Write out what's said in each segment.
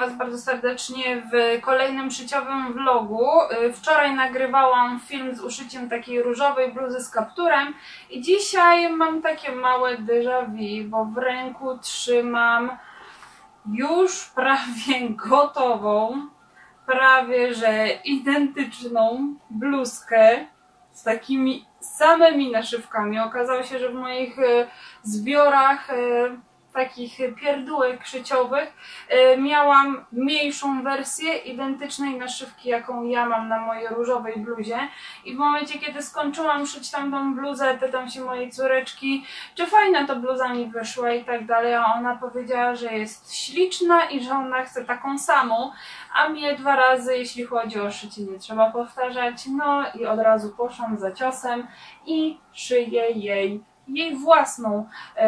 Was bardzo serdecznie w kolejnym szyciowym vlogu. Wczoraj nagrywałam film z uszyciem takiej różowej bluzy z kapturem i dzisiaj mam takie małe déjà vu, bo w ręku trzymam już prawie gotową, prawie że identyczną bluzkę z takimi samymi naszywkami. Okazało się, że w moich zbiorach takich pierdółek szyciowych miałam mniejszą wersję identycznej naszywki, jaką ja mam na mojej różowej bluzie, i w momencie, kiedy skończyłam szyć tamtą bluzę, pytam się mojej córeczki, czy fajna ta bluza mi wyszła i tak dalej, a ona powiedziała, że jest śliczna i że ona chce taką samą, a mnie 2 razy, jeśli chodzi o szycie, nie trzeba powtarzać. No i od razu poszłam za ciosem i szyję jej własną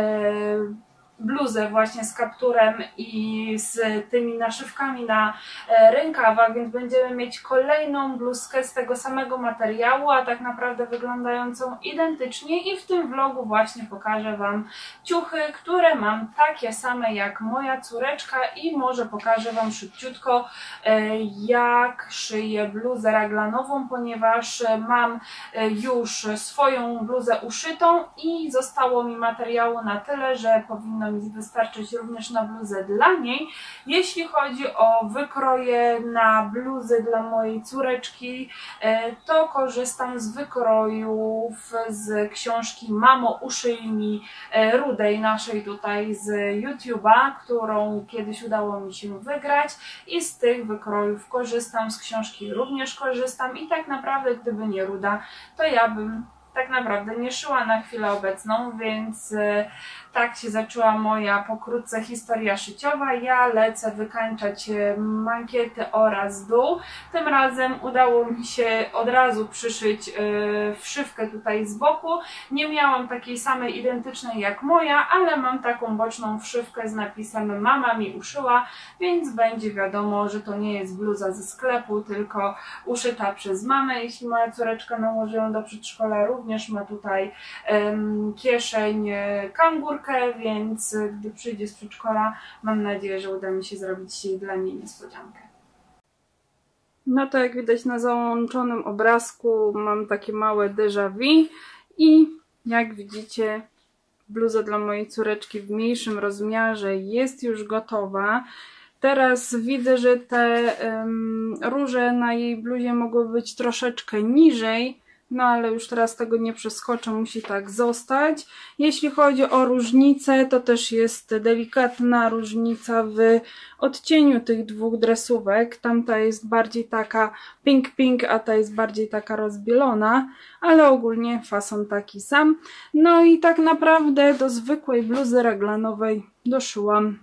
bluzę właśnie z kapturem i z tymi naszywkami na rękawach, więc będziemy mieć kolejną bluzkę z tego samego materiału, a tak naprawdę wyglądającą identycznie, i w tym vlogu właśnie pokażę Wam ciuchy, które mam takie same jak moja córeczka, i może pokażę Wam szybciutko, jak szyję bluzę raglanową, ponieważ mam już swoją bluzę uszytą i zostało mi materiału na tyle, że powinno mi wystarczyć również na bluzę dla niej. Jeśli chodzi o wykroje na bluzy dla mojej córeczki, to korzystam z wykrojów z książki Mamo uszyj mi Rudej, naszej tutaj z YouTube'a, którą kiedyś udało mi się wygrać, i z tych wykrojów korzystam, z książki również korzystam, i tak naprawdę gdyby nie Ruda, to ja bym tak naprawdę nie szyła na chwilę obecną, więc tak się zaczęła moja pokrótce historia szyciowa. Ja lecę wykańczać mankiety oraz dół. Tym razem udało mi się od razu przyszyć wszywkę tutaj z boku. Nie miałam takiej samej identycznej jak moja, ale mam taką boczną wszywkę z napisem mama mi uszyła, więc będzie wiadomo, że to nie jest bluza ze sklepu, tylko uszyta przez mamę. Jeśli moja córeczka nałoży ją do przedszkola, również ma tutaj kieszeń kangurkę, więc gdy przyjdzie z przedszkola, mam nadzieję, że uda mi się zrobić dla niej niespodziankę. No to jak widać na załączonym obrazku, mam takie małe déjà vu i jak widzicie, bluza dla mojej córeczki w mniejszym rozmiarze jest już gotowa. Teraz widzę, że te róże na jej bluzie mogły być troszeczkę niżej, no ale już teraz tego nie przeskoczę, musi tak zostać. Jeśli chodzi o różnicę, to też jest delikatna różnica w odcieniu tych 2 dresówek. Tamta jest bardziej taka pink, a ta jest bardziej taka rozbielona, ale ogólnie fason taki sam. No i tak naprawdę do zwykłej bluzy raglanowej doszyłam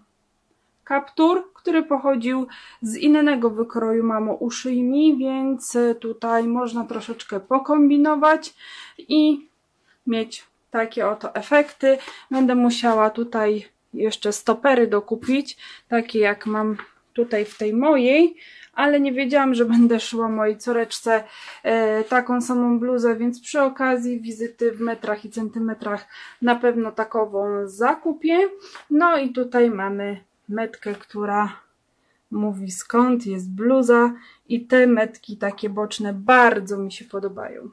kaptur, który pochodził z innego wykroju Mamo uszyj mi, więc tutaj można troszeczkę pokombinować i mieć takie oto efekty. Będę musiała tutaj jeszcze stopery dokupić, takie jak mam tutaj w tej mojej, ale nie wiedziałam, że będę szyła mojej córeczce taką samą bluzę, więc przy okazji wizyty w metrach i centymetrach na pewno takową zakupię. No i tutaj mamy metkę, która mówi, skąd jest bluza, i te metki takie boczne bardzo mi się podobają.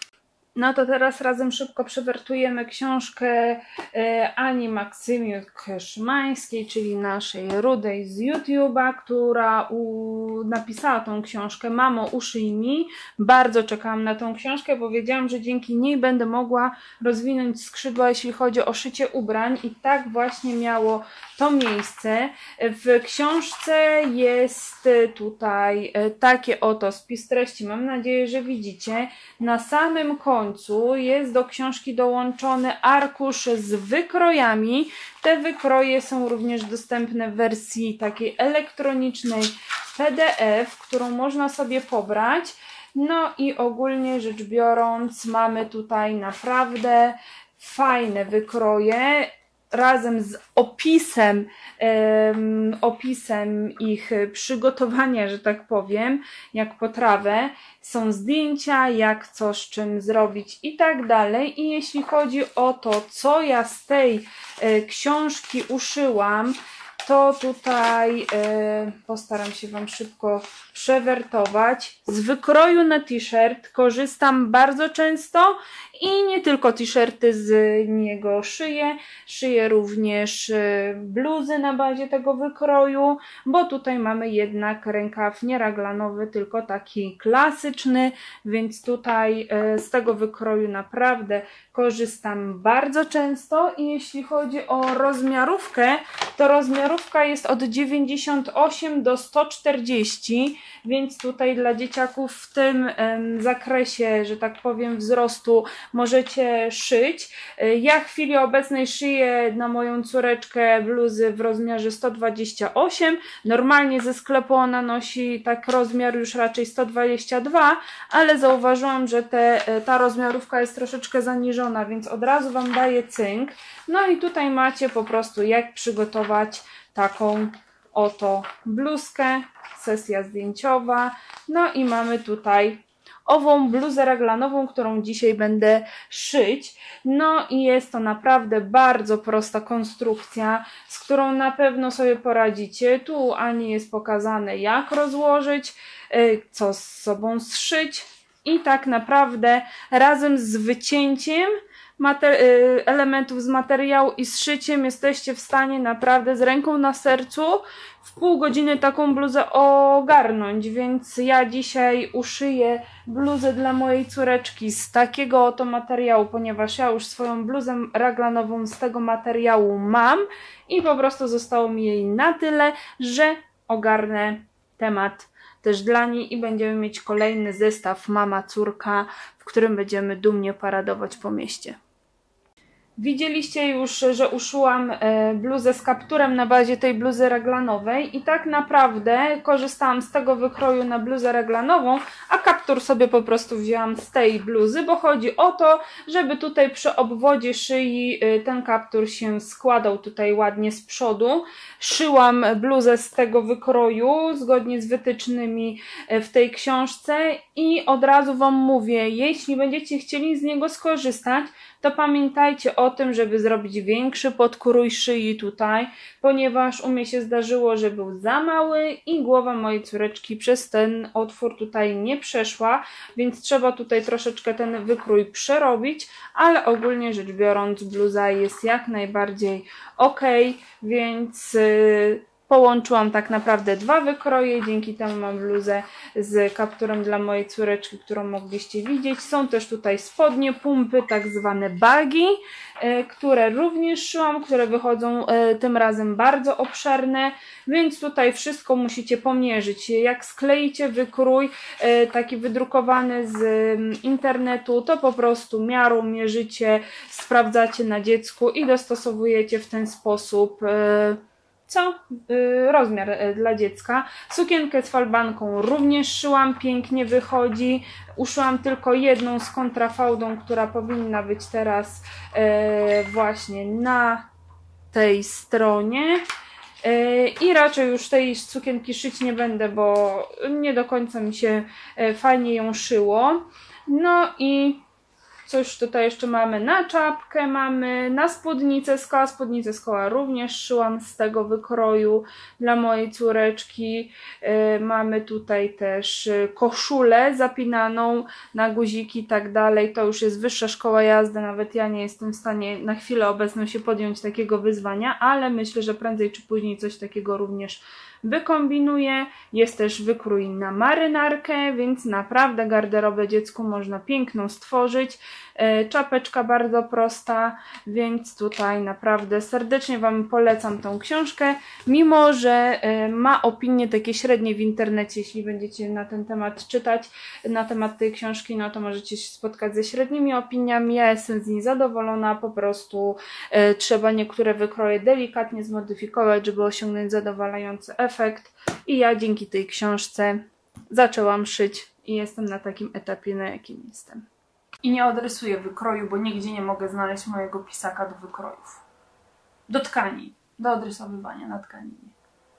No to teraz razem szybko przewertujemy książkę Ani Maksymiuk-Szymańskiej, czyli naszej Rudej z YouTube'a, która napisała tą książkę Mamo uszyj mi. Bardzo czekałam na tą książkę, bo wiedziałam, że dzięki niej będę mogła rozwinąć skrzydła, jeśli chodzi o szycie ubrań, i tak właśnie miało to miejsce. W książce jest tutaj takie oto spis treści, mam nadzieję, że widzicie. Na samym końcu jest do książki dołączony arkusz z wykrojami. Te wykroje są również dostępne w wersji takiej elektronicznej PDF, którą można sobie pobrać. No i ogólnie rzecz biorąc, mamy tutaj naprawdę fajne wykroje razem z opisem ich przygotowania, że tak powiem, jak potrawę. Są zdjęcia, jak co z czym zrobić i tak dalej. I jeśli chodzi o to, co ja z tej książki uszyłam, to tutaj postaram się Wam szybko przewertować. Z wykroju na t-shirt korzystam bardzo często i nie tylko t-shirty z niego szyję. Szyję również bluzy na bazie tego wykroju, bo tutaj mamy jednak rękaw nie raglanowy, tylko taki klasyczny, więc tutaj z tego wykroju naprawdę korzystam bardzo często. I jeśli chodzi o rozmiarówkę, to rozmiarówka jest od 98 do 140, więc tutaj dla dzieciaków w tym zakresie, że tak powiem, wzrostu możecie szyć. Ja w chwili obecnej szyję na moją córeczkę bluzy w rozmiarze 128. Normalnie ze sklepu ona nosi tak rozmiar już raczej 122, ale zauważyłam, że ta rozmiarówka jest troszeczkę zaniżona, więc od razu Wam daję cynk. No i tutaj macie po prostu jak przygotować taką oto bluzkę, sesja zdjęciowa. No i mamy tutaj ową bluzę raglanową, którą dzisiaj będę szyć. No i jest to naprawdę bardzo prosta konstrukcja, z którą na pewno sobie poradzicie. Tu Ani jest pokazane, jak rozłożyć, co z sobą zszyć i tak naprawdę razem z wycięciem elementów z materiału i zszyciem jesteście w stanie naprawdę z ręką na sercu w pół godziny taką bluzę ogarnąć, więc ja dzisiaj uszyję bluzę dla mojej córeczki z takiego oto materiału, ponieważ ja już swoją bluzę raglanową z tego materiału mam i po prostu zostało mi jej na tyle, że ogarnę temat też dla niej i będziemy mieć kolejny zestaw mama-córka, w którym będziemy dumnie paradować po mieście. Widzieliście już, że uszyłam bluzę z kapturem na bazie tej bluzy raglanowej i tak naprawdę korzystałam z tego wykroju na bluzę raglanową, a kaptur sobie po prostu wzięłam z tej bluzy, bo chodzi o to, żeby tutaj przy obwodzie szyi ten kaptur się składał tutaj ładnie z przodu. Szyłam bluzę z tego wykroju zgodnie z wytycznymi w tej książce i od razu Wam mówię, jeśli będziecie chcieli z niego skorzystać, to pamiętajcie o tym, żeby zrobić większy podkrój szyi tutaj, ponieważ u mnie się zdarzyło, że był za mały i głowa mojej córeczki przez ten otwór tutaj nie przeszła, więc trzeba tutaj troszeczkę ten wykrój przerobić, ale ogólnie rzecz biorąc bluza jest jak najbardziej ok, więc połączyłam tak naprawdę dwa wykroje, dzięki temu mam bluzę z kapturem dla mojej córeczki, którą mogliście widzieć. Są też tutaj spodnie, pumpy, tak zwane bagi, które również szyłam, które wychodzą tym razem bardzo obszerne, więc tutaj wszystko musicie pomierzyć. Jak skleicie wykrój taki wydrukowany z internetu, to po prostu miarą mierzycie, sprawdzacie na dziecku i dostosowujecie w ten sposób rozmiar dla dziecka. Sukienkę z falbanką również szyłam, pięknie wychodzi. Uszyłam tylko jedną z kontrafałdą, która powinna być teraz właśnie na tej stronie. I raczej już tej sukienki szyć nie będę, bo nie do końca mi się fajnie ją szyło. No i coś tutaj jeszcze mamy na czapkę, mamy na spódnicę z koła również szyłam z tego wykroju dla mojej córeczki. Mamy tutaj też koszulę zapinaną na guziki i tak dalej. To już jest wyższa szkoła jazdy, nawet ja nie jestem w stanie na chwilę obecną się podjąć takiego wyzwania, ale myślę, że prędzej czy później coś takiego również wykombinuję. Jest też wykrój na marynarkę, więc naprawdę garderobę dziecku można piękną stworzyć. Czapeczka bardzo prosta, więc tutaj naprawdę serdecznie Wam polecam tą książkę, mimo że ma opinie takie średnie w internecie. Jeśli będziecie na ten temat czytać, na temat tej książki, no to możecie się spotkać ze średnimi opiniami. Ja jestem z niej zadowolona, po prostu trzeba niektóre wykroje delikatnie zmodyfikować, żeby osiągnąć zadowalający efekt i ja dzięki tej książce zaczęłam szyć i jestem na takim etapie, na jakim jestem. I nie odrysuję wykroju, bo nigdzie nie mogę znaleźć mojego pisaka do wykrojów. Do tkani, do odrysowywania na tkaninie.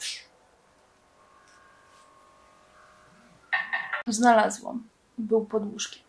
Znalazłam. Był pod łóżkiem.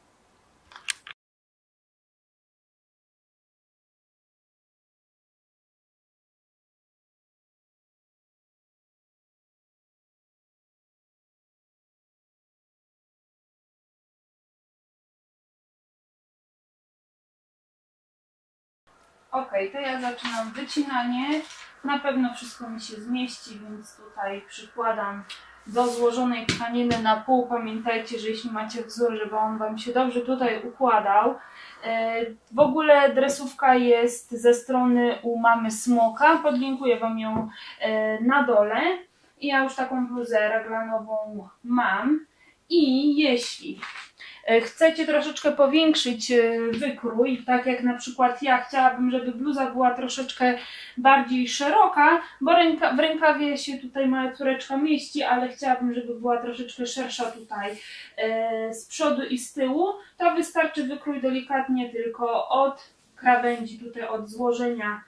Ok, to ja zaczynam wycinanie. Na pewno wszystko mi się zmieści, więc tutaj przykładam do złożonej tkaniny na pół. Pamiętajcie, że jeśli macie wzór, żeby on Wam się dobrze tutaj układał. W ogóle dresówka jest ze strony u mamy Smoka. Podlinkuję Wam ją na dole. I ja już taką bluzę raglanową mam. I jeśli chcecie troszeczkę powiększyć wykrój, tak jak na przykład ja chciałabym, żeby bluza była troszeczkę bardziej szeroka, bo w rękawie się tutaj moja córeczka mieści, ale chciałabym, żeby była troszeczkę szersza tutaj z przodu i z tyłu, to wystarczy wykrój delikatnie tylko od krawędzi, tutaj od złożenia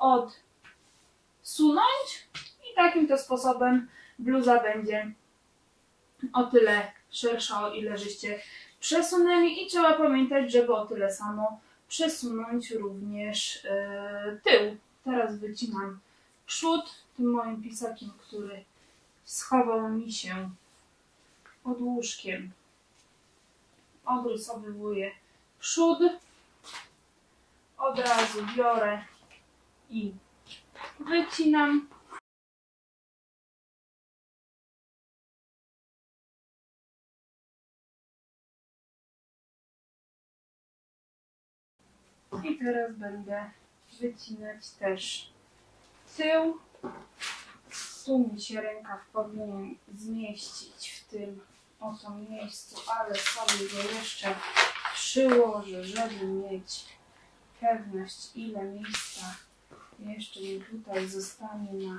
odsunąć i takim to sposobem bluza będzie o tyle szersza, o ile żeście przesunęli i trzeba pamiętać, żeby o tyle samo przesunąć również tył. Teraz wycinam przód tym moim pisakiem, który schował mi się pod łóżkiem. Odrysowywuję przód. Od razu biorę i wycinam. I teraz będę wycinać też tył. Tu mi się rękaw powinien zmieścić w tym oto miejscu, ale sobie go jeszcze przyłożę, żeby mieć pewność, ile miejsca jeszcze mi tutaj zostanie na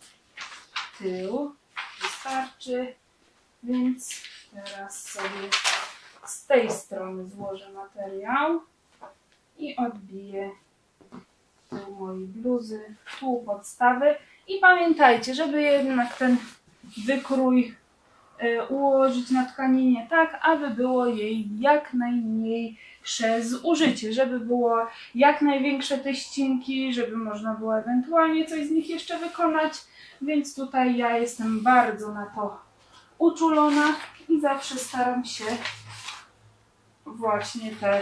tył. Wystarczy, więc teraz sobie z tej strony złożę materiał i odbiję tył mojej bluzy, tu podstawy. I pamiętajcie, żeby jednak ten wykrój ułożyć na tkaninie tak, aby było jej jak najmniejsze zużycie, żeby było jak największe te ścinki, żeby można było ewentualnie coś z nich jeszcze wykonać, więc tutaj ja jestem bardzo na to uczulona i zawsze staram się właśnie te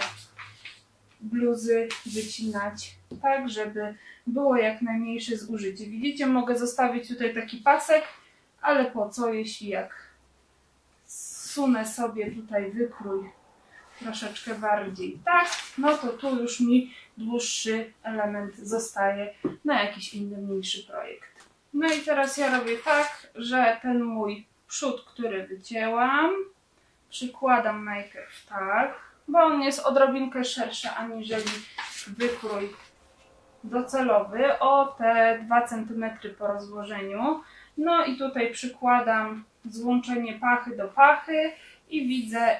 bluzy wycinać tak, żeby było jak najmniejsze zużycie. Widzicie, mogę zostawić tutaj taki pasek, ale po co, jeśli jak zsunę sobie tutaj wykrój troszeczkę bardziej tak, no to tu już mi dłuższy element zostaje na jakiś inny, mniejszy projekt. No i teraz ja robię tak, że ten mój przód, który wycięłam, przykładam najpierw tak, bo on jest odrobinkę szerszy aniżeli wykrój docelowy, o te 2 cm po rozłożeniu. No i tutaj przykładam złączenie pachy do pachy i widzę,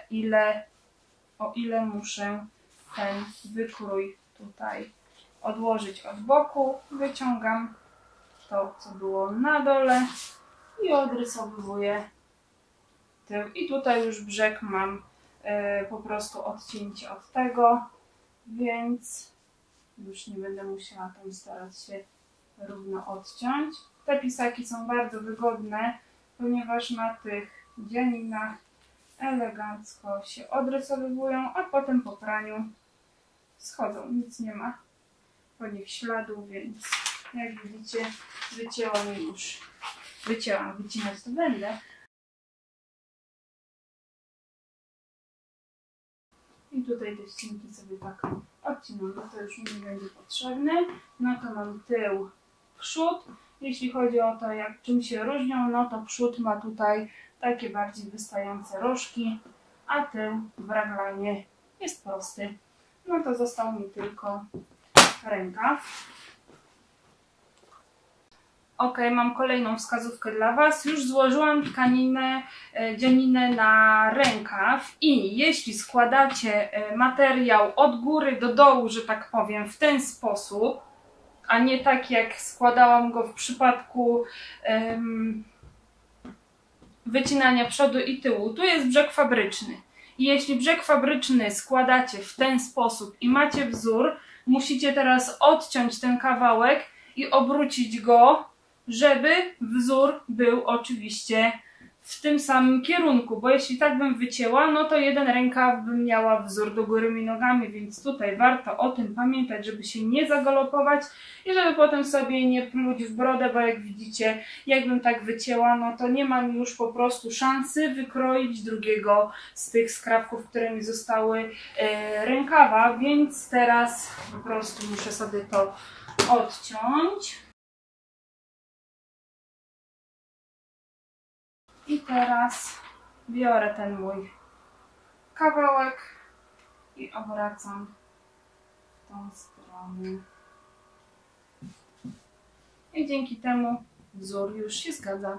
o ile muszę ten wykrój tutaj odłożyć od boku. Wyciągam to, co było na dole i odrysowuję tył. I tutaj już brzeg mam po prostu odcięcie od tego, więc już nie będę musiała tam starać się równo odciąć. Te pisaki są bardzo wygodne, ponieważ na tych dzianinach elegancko się odrysowują, a potem po praniu schodzą. Nic nie ma po nich śladu, więc jak widzicie, wycinać to będę. I tutaj te ścinki sobie tak odcinam, bo to już mi nie będzie potrzebne. No to mam tył, przód. Jeśli chodzi o to, jak czym się różnią, no to przód ma tutaj takie bardziej wystające rożki, a tył w raglanie jest prosty. No to został mi tylko rękaw. Ok, mam kolejną wskazówkę dla Was. Już złożyłam tkaninę, dzianinę na rękaw i jeśli składacie materiał od góry do dołu, że tak powiem, w ten sposób, a nie tak jak składałam go w przypadku wycinania przodu i tyłu. Tu jest brzeg fabryczny. I jeśli brzeg fabryczny składacie w ten sposób i macie wzór, musicie teraz odciąć ten kawałek i obrócić go, żeby wzór był oczywiście w tym samym kierunku, bo jeśli tak bym wycięła, no to jeden rękaw bym miała wzór do góry nogami, więc tutaj warto o tym pamiętać, żeby się nie zagalopować i żeby potem sobie nie pluć w brodę, bo jak widzicie, jakbym tak wycięła, no to nie mam już po prostu szansy wykroić drugiego z tych skrawków, które mi zostały rękawa, więc teraz po prostu muszę sobie to odciąć. I teraz biorę ten mój kawałek i obracam w tą stronę. I dzięki temu wzór już się zgadza.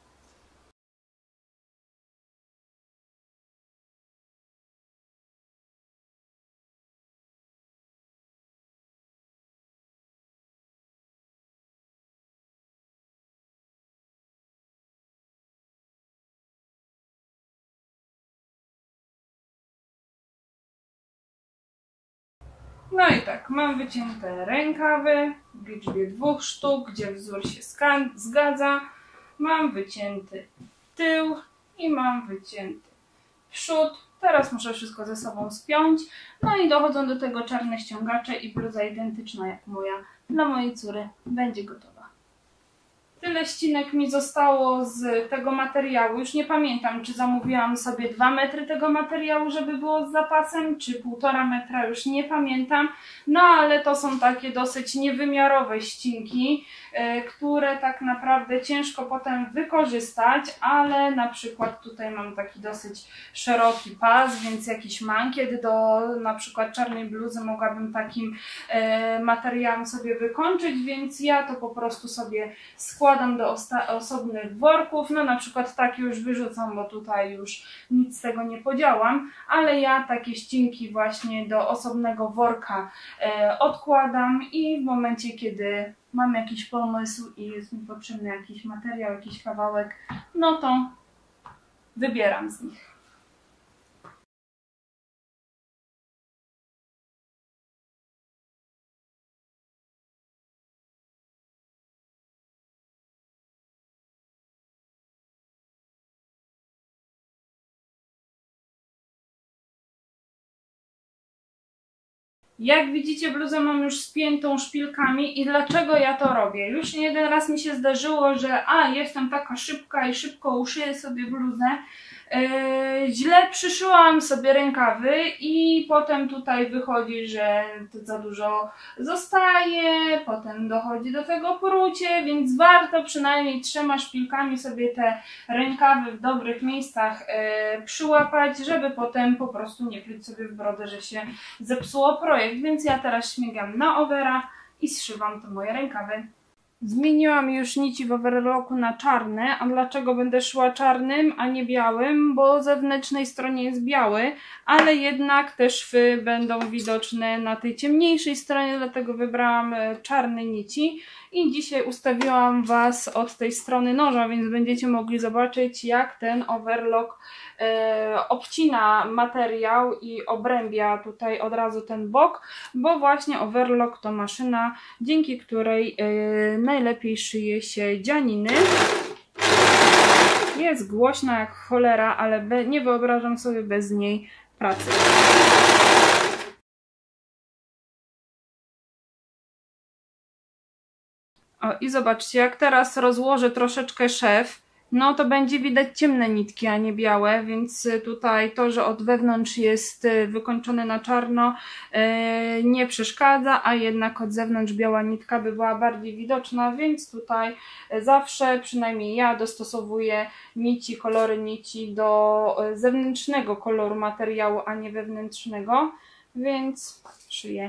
No i tak, mam wycięte rękawy w liczbie 2 sztuk, gdzie wzór się zgadza. Mam wycięty tył i mam wycięty przód. Teraz muszę wszystko ze sobą spiąć. No i dochodzą do tego czarne ściągacze i bluza identyczna jak moja dla mojej córy będzie gotowa. Tyle ścinek mi zostało z tego materiału. Już nie pamiętam, czy zamówiłam sobie 2 metry tego materiału, żeby było z zapasem, czy 1,5 metra, już nie pamiętam. No ale to są takie dosyć niewymiarowe ścinki, które tak naprawdę ciężko potem wykorzystać, ale na przykład tutaj mam taki dosyć szeroki pas, więc jakiś mankiet do na przykład czarnej bluzy mogłabym takim materiałem sobie wykończyć, więc ja to po prostu sobie składam do osobnych worków, no na przykład takie już wyrzucam, bo tutaj już nic z tego nie podziałam, ale ja takie ścinki właśnie do osobnego worka odkładam i w momencie, kiedy mam jakiś pomysł i jest mi potrzebny jakiś materiał, jakiś kawałek, no to wybieram z nich. Jak widzicie, bluzę mam już spiętą szpilkami i dlaczego ja to robię? Już nie jeden raz mi się zdarzyło, że jestem taka szybka i szybko uszyję sobie bluzę. Źle przyszyłam sobie rękawy i potem tutaj wychodzi, że to za dużo zostaje, potem dochodzi do tego prucie, więc warto przynajmniej 3 szpilkami sobie te rękawy w dobrych miejscach przyłapać, żeby potem po prostu nie pluć sobie w brodę, że się zepsuło projekt, więc ja teraz śmigam na overa i zszywam te moje rękawy. Zmieniłam już nici w overlocku na czarne, a dlaczego będę szła czarnym, a nie białym? Bo zewnętrznej stronie jest biały, ale jednak te szwy będą widoczne na tej ciemniejszej stronie, dlatego wybrałam czarne nici i dzisiaj ustawiłam Was od tej strony noża, więc będziecie mogli zobaczyć, jak ten overlock obcina materiał i obrębia tutaj od razu ten bok, bo właśnie overlock to maszyna, dzięki której najlepiej szyje się dzianiny. Jest głośna jak cholera, ale nie wyobrażam sobie bez niej pracy. O, i zobaczcie, jak teraz rozłożę troszeczkę szef, no to będzie widać ciemne nitki, a nie białe, więc tutaj to, że od wewnątrz jest wykończone na czarno, nie przeszkadza, a jednak od zewnątrz biała nitka by była bardziej widoczna, więc tutaj zawsze, przynajmniej ja, dostosowuję nici, kolory nici do zewnętrznego koloru materiału, a nie wewnętrznego, więc szyję.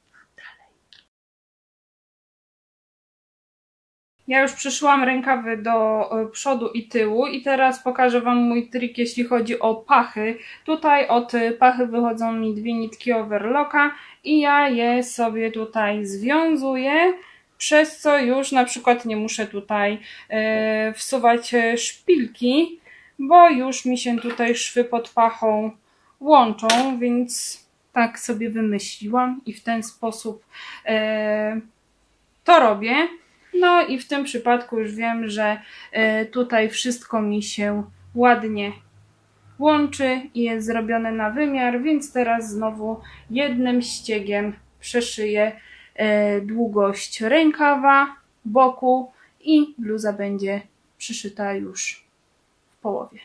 Ja już przyszyłam rękawy do przodu i tyłu i teraz pokażę Wam mój trik, jeśli chodzi o pachy. Tutaj od pachy wychodzą mi 2 nitki overlocka i ja je sobie tutaj związuję, przez co już na przykład nie muszę tutaj wsuwać szpilki, bo już mi się tutaj szwy pod pachą łączą, więc tak sobie wymyśliłam i w ten sposób to robię. No i w tym przypadku już wiem, że tutaj wszystko mi się ładnie łączy i jest zrobione na wymiar, więc teraz znowu jednym ściegiem przeszyję długość rękawa, boku i bluza będzie przyszyta już w połowie.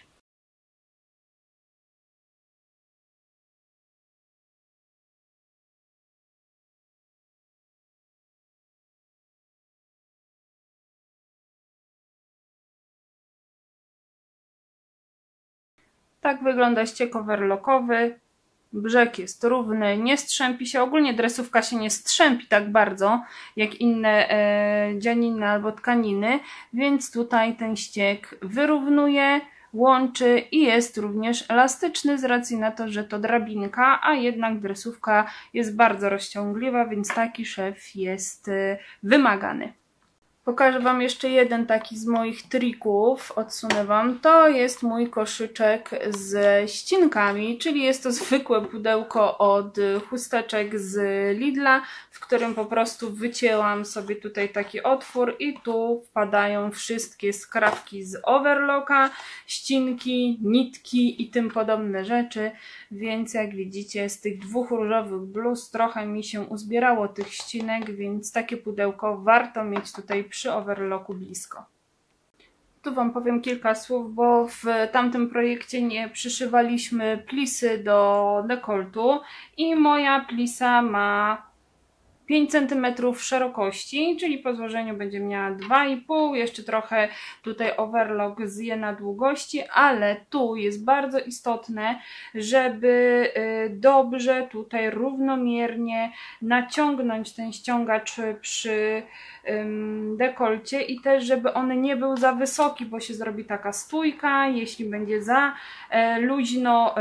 Tak wygląda ścieg overlockowy. Brzeg jest równy, nie strzępi się. Ogólnie dresówka się nie strzępi tak bardzo jak inne dzianiny albo tkaniny, więc tutaj ten ścieg wyrównuje, łączy i jest również elastyczny z racji na to, że to drabinka, a jednak dresówka jest bardzo rozciągliwa, więc taki szef jest wymagany. Pokażę Wam jeszcze jeden taki z moich trików, odsunę Wam. To jest mój koszyczek ze ścinkami, czyli jest to zwykłe pudełko od chusteczek z Lidla, w którym po prostu wycięłam sobie tutaj taki otwór i tu wpadają wszystkie skrawki z overlocka, ścinki, nitki i tym podobne rzeczy, więc jak widzicie z tych dwóch różowych bluz trochę mi się uzbierało tych ścinek, więc takie pudełko warto mieć tutaj przy overlocku blisko. Tu Wam powiem kilka słów, bo w tamtym projekcie nie przyszywaliśmy plisy do dekoltu i moja plisa ma 5 cm szerokości, czyli po złożeniu będzie miała 2,5, jeszcze trochę tutaj overlock zje na długości, ale tu jest bardzo istotne, żeby dobrze tutaj równomiernie naciągnąć ten ściągacz przy dekolcie i też żeby on nie był za wysoki, bo się zrobi taka stójka. Jeśli będzie za luźno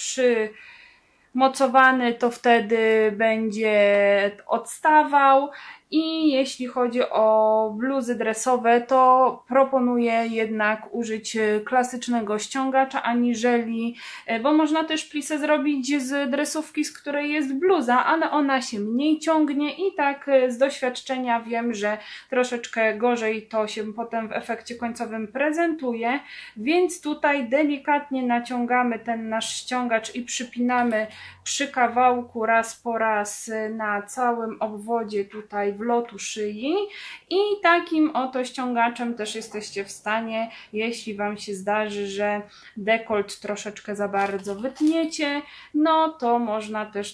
mocowany, to wtedy będzie odstawał. I jeśli chodzi o bluzy dresowe, to proponuję jednak użyć klasycznego ściągacza, aniżeli, bo można też plisę zrobić z dresówki, z której jest bluza, ale ona się mniej ciągnie i tak z doświadczenia wiem, że troszeczkę gorzej to się potem w efekcie końcowym prezentuje, więc tutaj delikatnie naciągamy ten nasz ściągacz i przypinamy przy kawałku raz po raz na całym obwodzie tutaj wlotu szyi i takim oto ściągaczem też jesteście w stanie, jeśli Wam się zdarzy, że dekolt troszeczkę za bardzo wytniecie, no to można też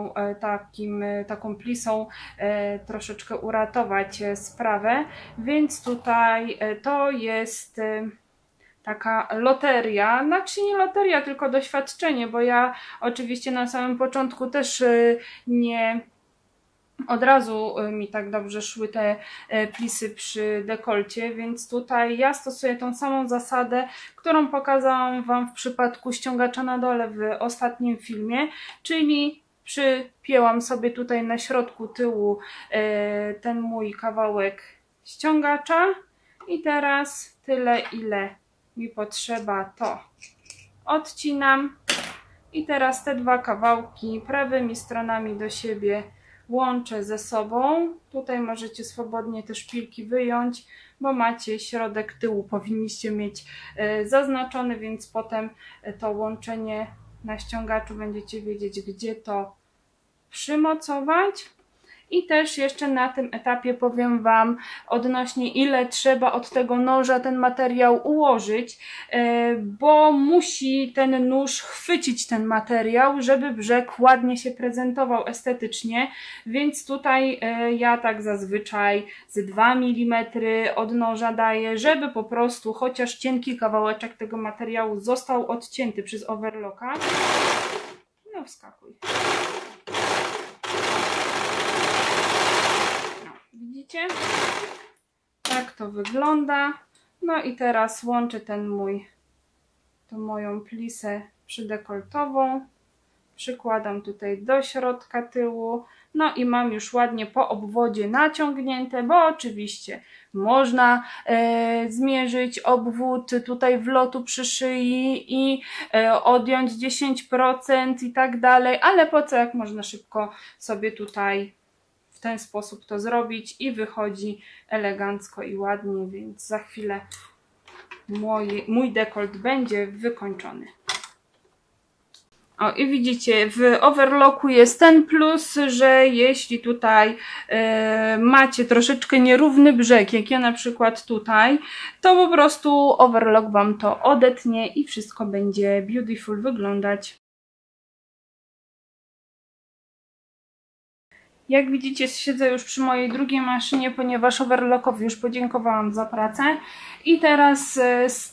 taką plisą troszeczkę uratować sprawę, więc tutaj to jest taka loteria, znaczy nie loteria, tylko doświadczenie, bo ja oczywiście na samym początku też nie od razu mi tak dobrze szły te plisy przy dekolcie, więc tutaj ja stosuję tą samą zasadę, którą pokazałam Wam w przypadku ściągacza na dole w ostatnim filmie, czyli przypięłam sobie tutaj na środku tyłu ten mój kawałek ściągacza i teraz tyle, ile mi potrzeba, to odcinam i teraz te dwa kawałki prawymi stronami do siebie łączę ze sobą. Tutaj możecie swobodnie te szpilki wyjąć, bo macie środek tyłu, powinniście mieć zaznaczony, więc potem to łączenie na ściągaczu będziecie wiedzieć, gdzie to przymocować. I też jeszcze na tym etapie powiem Wam odnośnie ile trzeba od tego noża ten materiał ułożyć, bo musi ten nóż chwycić ten materiał, żeby brzeg ładnie się prezentował estetycznie, więc tutaj ja tak zazwyczaj z 2 mm od noża daję, żeby po prostu chociaż cienki kawałeczek tego materiału został odcięty przez overlocka. No wskakuj. Widzicie? Tak to wygląda. No i teraz łączę tą moją plisę przydekoltową. Przykładam tutaj do środka tyłu. No i mam już ładnie po obwodzie naciągnięte, bo oczywiście można zmierzyć obwód tutaj wlotu przy szyi i odjąć 10% i tak dalej, ale po co, jak można szybko sobie tutaj w ten sposób to zrobić i wychodzi elegancko i ładnie, więc za chwilę mój dekolt będzie wykończony. O, i widzicie, w overlocku jest ten plus, że jeśli tutaj macie troszeczkę nierówny brzeg, jak ja na przykład tutaj, to po prostu overlock Wam to odetnie i wszystko będzie beautiful wyglądać. Jak widzicie, siedzę już przy mojej drugiej maszynie, ponieważ overlockowi już podziękowałam za pracę. I teraz z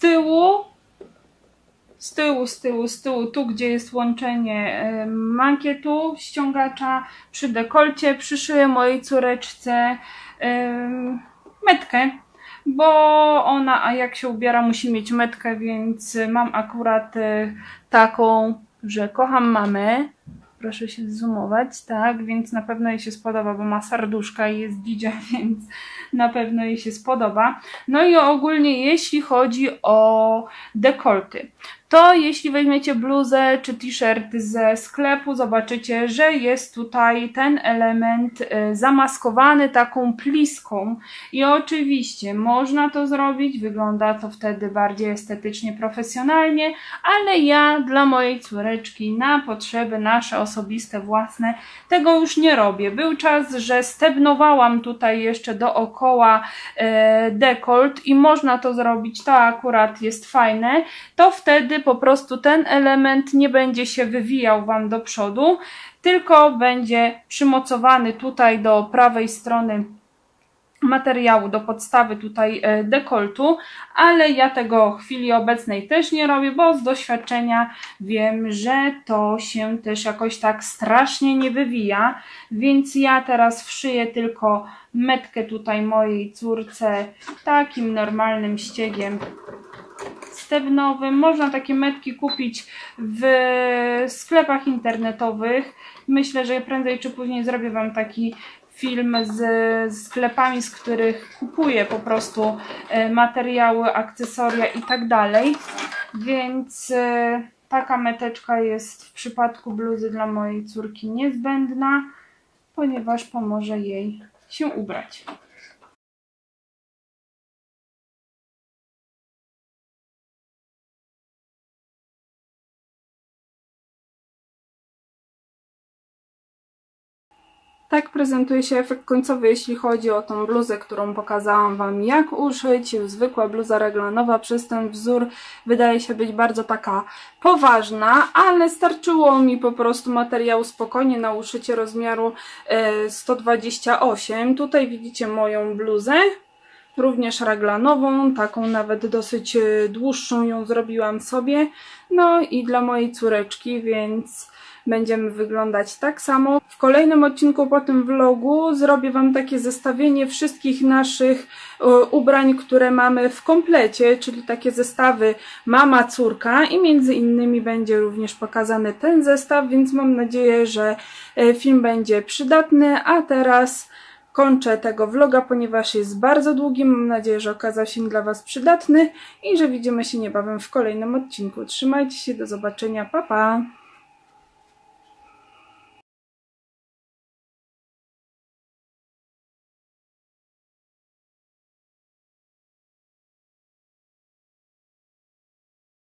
tyłu, tu gdzie jest łączenie mankietu, ściągacza, przy dekolcie przyszyję mojej córeczce metkę, bo ona, a jak się ubiera, musi mieć metkę, więc mam akurat taką, że kocham mamę. Proszę się zoomować, tak, więc na pewno jej się spodoba, bo ma serduszka i jest dzidzia, więc na pewno jej się spodoba. No i ogólnie jeśli chodzi o dekolty, to jeśli weźmiecie bluzę czy t-shirt ze sklepu, zobaczycie, że jest tutaj ten element zamaskowany taką pliską i oczywiście można to zrobić, wygląda to wtedy bardziej estetycznie, profesjonalnie, ale ja dla mojej córeczki na potrzeby nasze osobiste, własne tego już nie robię. Był czas, że stebnowałam tutaj jeszcze dookoła dekolt i można to zrobić, to akurat jest fajne, to wtedy po prostu ten element nie będzie się wywijał Wam do przodu, tylko będzie przymocowany tutaj do prawej strony materiału, do podstawy tutaj dekoltu, ale ja tego w chwili obecnej też nie robię, bo z doświadczenia wiem, że to się też jakoś tak strasznie nie wywija, więc ja teraz wszyję tylko metkę tutaj mojej córce takim normalnym ściegiem stewnowym. Można takie metki kupić w sklepach internetowych. Myślę, że prędzej czy później zrobię Wam taki film z sklepami, z których kupuję po prostu materiały, akcesoria i tak dalej. Więc taka meteczka jest w przypadku bluzy dla mojej córki niezbędna, ponieważ pomoże jej się ubrać. Tak prezentuje się efekt końcowy, jeśli chodzi o tą bluzę, którą pokazałam Wam jak uszyć. Zwykła bluza reglanowa przez ten wzór wydaje się być bardzo taka poważna, ale starczyło mi po prostu materiału spokojnie na uszycie rozmiaru 128. Tutaj widzicie moją bluzę, również raglanową, taką nawet dosyć dłuższą ją zrobiłam sobie. No i dla mojej córeczki, więc będziemy wyglądać tak samo. W kolejnym odcinku po tym vlogu zrobię Wam takie zestawienie wszystkich naszych ubrań, które mamy w komplecie, czyli takie zestawy mama, córka i między innymi będzie również pokazany ten zestaw, więc mam nadzieję, że film będzie przydatny, a teraz kończę tego vloga, ponieważ jest bardzo długi. Mam nadzieję, że okazał się dla Was przydatny i że widzimy się niebawem w kolejnym odcinku. Trzymajcie się, do zobaczenia, pa pa!